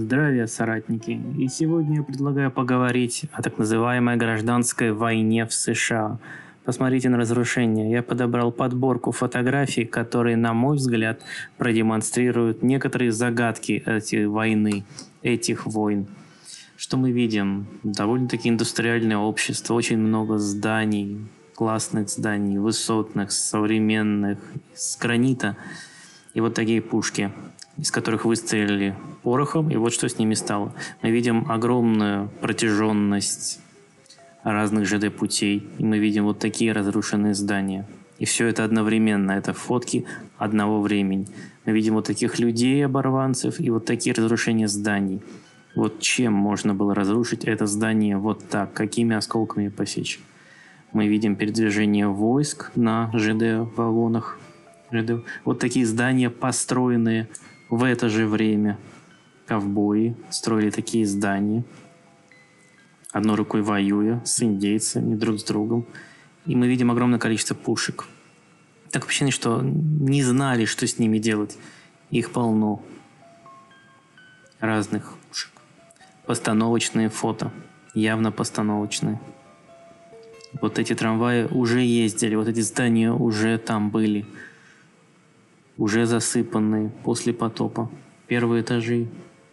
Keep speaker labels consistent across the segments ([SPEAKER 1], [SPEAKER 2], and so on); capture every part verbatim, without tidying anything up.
[SPEAKER 1] Здравия, соратники! И сегодня я предлагаю поговорить о так называемой гражданской войне в США. Посмотрите на разрушения. Я подобрал подборку фотографий, которые, на мой взгляд, продемонстрируют некоторые загадки этой войны, этих войн. Что мы видим? Довольно-таки индустриальное общество, очень много зданий, классных зданий, высотных, современных, с гранита. И вот такие пушки, из которых выстрелили порохом, и вот что с ними стало. Мы видим огромную протяженность разных ЖД-путей, и мы видим вот такие разрушенные здания. И все это одновременно, это фотки одного времени. Мы видим вот таких людей, оборванцев, и вот такие разрушения зданий. Вот чем можно было разрушить это здание вот так, какими осколками посечь. Мы видим передвижение войск на ЖД-вагонах. ЖД. Вот такие здания, построенные в это же время. Ковбои строили такие здания, одной рукой воюя с индейцами друг с другом. И мы видим огромное количество пушек. Так ощущение, что не знали, что с ними делать. Их полно. Разных пушек. Постановочные фото. Явно постановочные. Вот эти трамваи уже ездили, вот эти здания уже там были. Уже засыпанные после потопа. Первые этажи.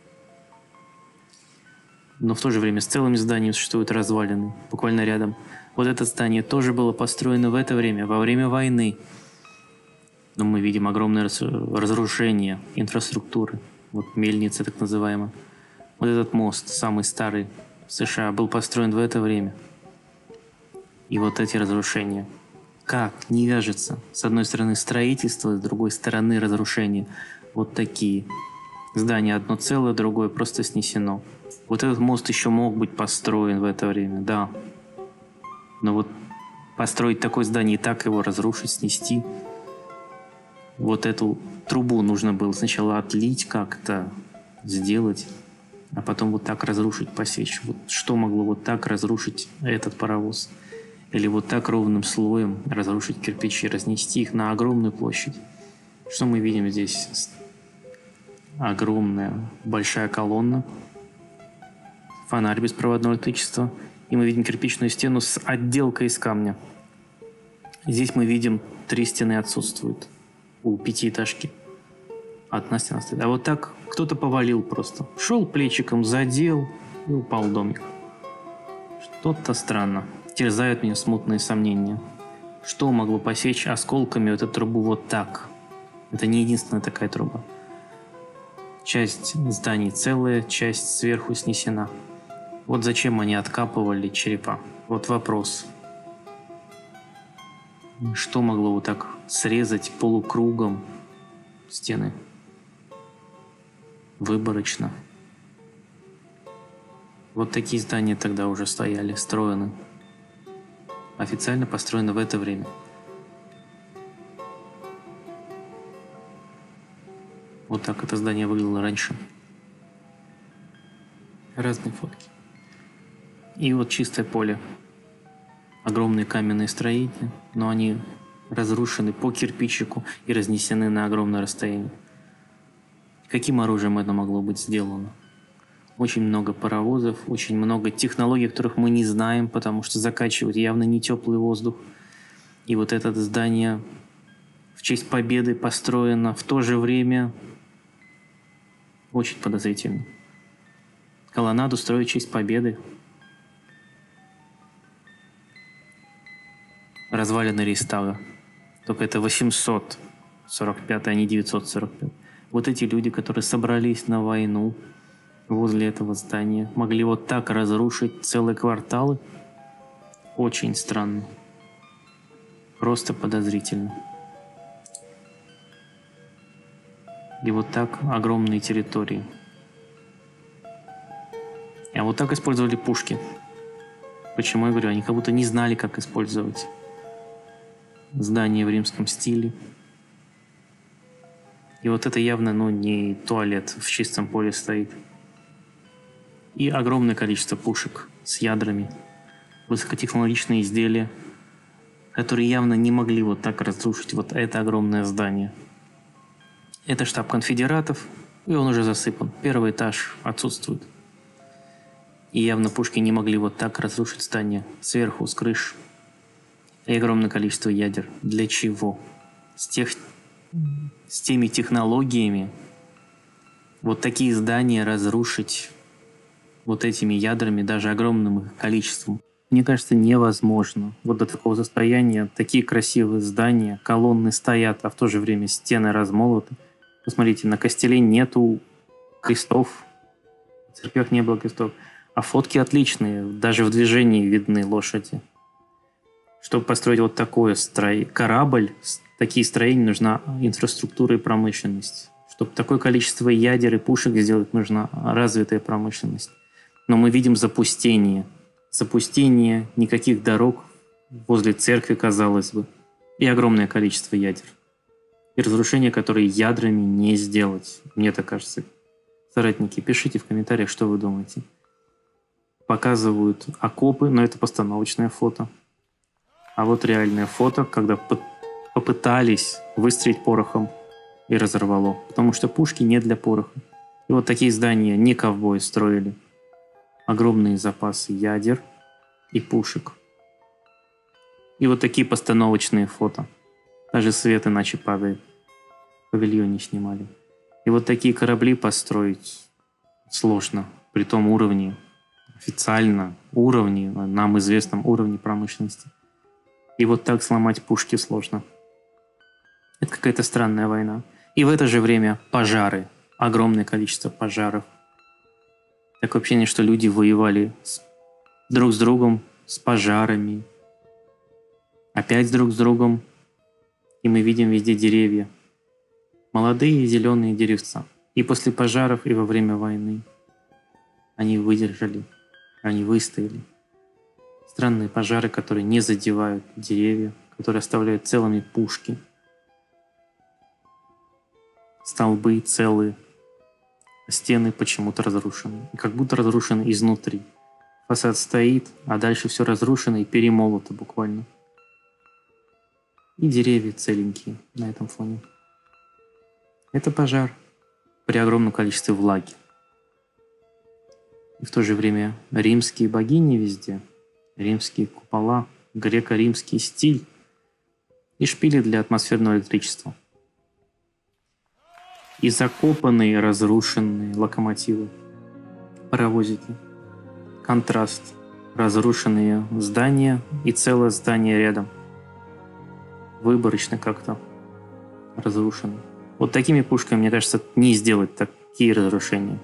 [SPEAKER 1] Но в то же время с целыми зданиями существуют развалины. Буквально рядом. Вот это здание тоже было построено в это время, во время войны. Но мы видим огромное разрушение инфраструктуры. Вот мельница так называемая. Вот этот мост, самый старый в США, был построен в это время. И вот эти разрушения. Как не вяжется? С одной стороны строительство, с другой стороны разрушение. Вот такие. Здание одно целое, другое просто снесено. Вот этот мост еще мог быть построен в это время, да. Но вот построить такое здание и так его разрушить, снести. Вот эту трубу нужно было сначала отлить как-то, сделать, а потом вот так разрушить, посечь. Вот что могло вот так разрушить этот паровоз? Или вот так ровным слоем разрушить кирпичи, разнести их на огромную площадь. Что мы видим здесь? Огромная большая колонна, фонарь беспроводного электричества, и мы видим кирпичную стену с отделкой из камня. Здесь мы видим три стены отсутствуют у пятиэтажки. Одна стена стоит. А вот так кто-то повалил просто. Шел плечиком, задел и упал домик. Что-то странно. Терзают меня смутные сомнения. Что могло посечь осколками эту трубу вот так? Это не единственная такая труба. Часть зданий целая, часть сверху снесена. Вот зачем они откапывали черепа? Вот вопрос. Что могло вот так срезать полукругом стены? Выборочно. Вот такие здания тогда уже стояли, строены. Официально построено в это время. Вот так это здание выглядело раньше. Разные фотки. И вот чистое поле. Огромные каменные строения, но они разрушены по кирпичику и разнесены на огромное расстояние. Каким оружием это могло быть сделано? Очень много паровозов, очень много технологий, которых мы не знаем, потому что закачивают явно не теплый воздух. И вот это здание в честь победы построено в то же время очень подозрительно. Колоннаду строить в честь победы. Развалины Рейхстага. Только это восемьсот сорок пятый, а не девятьсот сорок пятый. Вот эти люди, которые собрались на войну возле этого здания, могли вот так разрушить целые кварталы? Очень странно. Просто подозрительно. И вот так огромные территории. А вот так использовали пушки. Почему я говорю, они как будто не знали, как использовать здание в римском стиле. И вот это явно, ну, не туалет в чистом поле стоит. И огромное количество пушек с ядрами. Высокотехнологичные изделия, которые явно не могли вот так разрушить вот это огромное здание. Это штаб конфедератов, И он уже засыпан. Первый этаж отсутствует. И явно пушки не могли вот так разрушить здание сверху, с крыш. И огромное количество ядер. Для чего? С, тех... с теми технологиями вот такие здания разрушить вот этими ядрами, даже огромным их количеством, мне кажется, невозможно. Вот до такого состояния такие красивые здания, колонны стоят, а в то же время стены размолоты. Посмотрите, на костеле нету крестов, в церквях не было крестов, а фотки отличные, даже в движении видны лошади. Чтобы построить вот такой строй... корабль, такие строения, нужна инфраструктура и промышленность. Чтобы такое количество ядер и пушек сделать, нужна развитая промышленность. Но мы видим запустение. Запустение, никаких дорог возле церкви, казалось бы, и огромное количество ядер. И разрушения, которые ядрами не сделать, мне так кажется. Соратники, пишите в комментариях, что вы думаете. Показывают окопы, но это постановочное фото. А вот реальное фото, когда попытались выстрелить порохом и разорвало. Потому что пушки не для пороха. И вот такие здания не ковбои строили. Огромные запасы ядер и пушек. И вот такие постановочные фото. Даже свет иначе падает. В павильоне снимали. И вот такие корабли построить сложно. При том уровне, официально уровне, нам известном уровне промышленности. И вот так сломать пушки сложно. Это какая-то странная война. И в это же время пожары. Огромное количество пожаров. Такое ощущение, что люди воевали с, друг с другом, с пожарами. Опять друг с другом. И мы видим везде деревья. Молодые зеленые деревца. И после пожаров, и во время войны. Они выдержали. Они выстояли. Странные пожары, которые не задевают деревья, которые оставляют целыми пушки. Столбы целые. Стены почему-то разрушены. Как будто разрушены изнутри. Фасад стоит, а дальше все разрушено и перемолото буквально. И деревья целенькие на этом фоне. Это пожар при огромном количестве влаги. И в то же время римские богини везде. Римские купола, греко-римский стиль и шпили для атмосферного электричества. И закопанные, разрушенные локомотивы, паровозики. Контраст. Разрушенные здания и целое здание рядом. Выборочно как-то разрушены. Вот такими пушками, мне кажется, не сделать такие разрушения.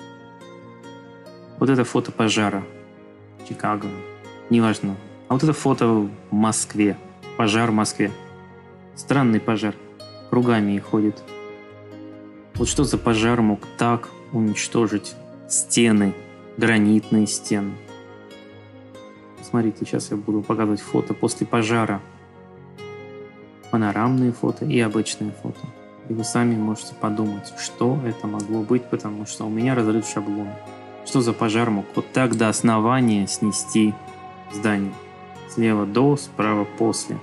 [SPEAKER 1] Вот это фото пожара. Чикаго. Неважно. А вот это фото в Москве. Пожар в Москве. Странный пожар. Кругами и ходит. Вот что за пожар мог так уничтожить стены, гранитные стены? Смотрите, сейчас я буду показывать фото после пожара. Панорамные фото и обычные фото. И вы сами можете подумать, что это могло быть, потому что у меня разрыт шаблон. Что за пожар мог вот так до основания снести здание? Слева до, справа после.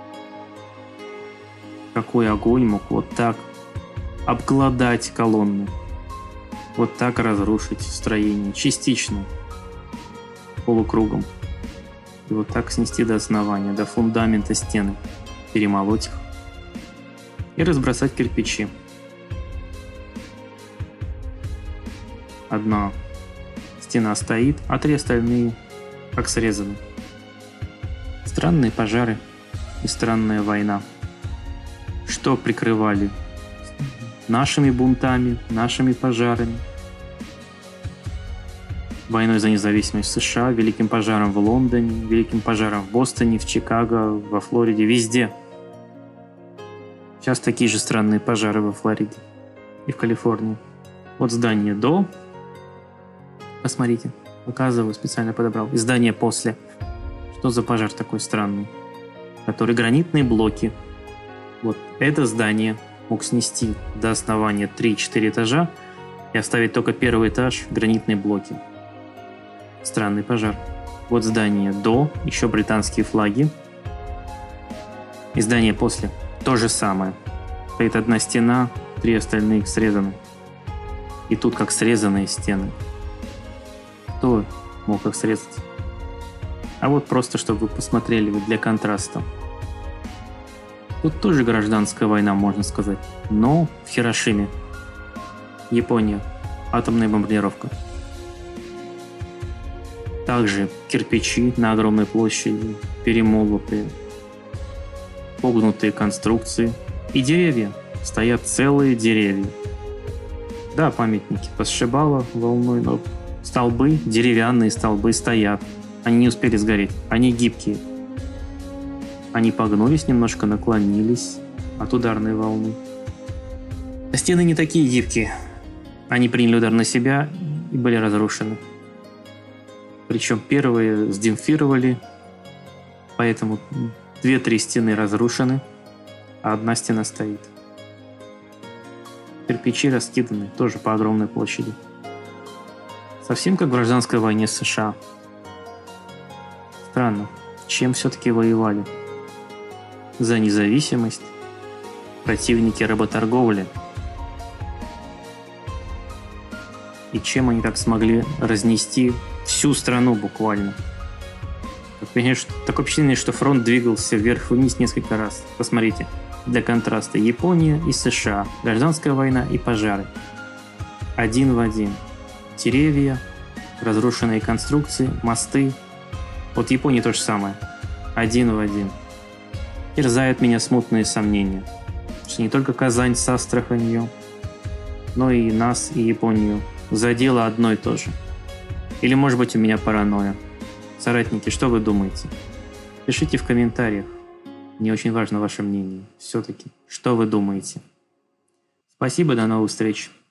[SPEAKER 1] Какой огонь мог вот так обглодать колонны? Вот так разрушить строение частично, полукругом. И вот так снести до основания, до фундамента стены. Перемолоть их. И разбросать кирпичи. Одна стена стоит, а три остальные как срезаны. Странные пожары и странная война. Что прикрывали? Нашими бунтами, нашими пожарами. Войной за независимость США, великим пожаром в Лондоне, великим пожаром в Бостоне, в Чикаго, во Флориде, везде. Сейчас такие же странные пожары во Флориде и в Калифорнии. Вот здание до. Посмотрите, показываю, специально подобрал. И здание после. Что за пожар такой странный? Который гранитные блоки. Вот это здание мог снести до основания три-четыре этажа и оставить только первый этаж, гранитные блоки. Странный пожар. Вот здание до, еще британские флаги. И здание после. То же самое. Стоит одна стена, три остальных срезаны. И тут как срезанные стены. Кто мог их срезать? А вот просто, чтобы вы посмотрели для контраста. Тут тоже гражданская война, можно сказать. Но в Хиросиме. Япония. Атомная бомбардировка. Также кирпичи на огромной площади, перемолотые, погнутые конструкции. И деревья. Стоят целые деревья. Да, памятники посшибало волной, но столбы, деревянные столбы стоят. Они не успели сгореть. Они гибкие. Они погнулись немножко, наклонились от ударной волны. А стены не такие гибкие. Они приняли удар на себя и были разрушены. Причем первые сдемпфировали, поэтому две-три стены разрушены, а одна стена стоит. Кирпичи раскиданы тоже по огромной площади. Совсем как в гражданской войне с США. Странно, чем все-таки воевали? За независимость? Противники работорговли? И чем они так смогли разнести всю страну буквально? Такое, такое впечатление, что фронт двигался вверх-вниз несколько раз. Посмотрите, для контраста Япония и США, гражданская война и пожары. Один в один. Деревья, разрушенные конструкции, мосты. Вот в Японии то же самое. Один в один. Терзают меня смутные сомнения, что не только Казань с Астраханью, но и нас, и Японию задело одно и то же. Или, может быть, у меня паранойя. Соратники, что вы думаете? Пишите в комментариях. Мне очень важно ваше мнение. Все-таки, что вы думаете? Спасибо, до новых встреч.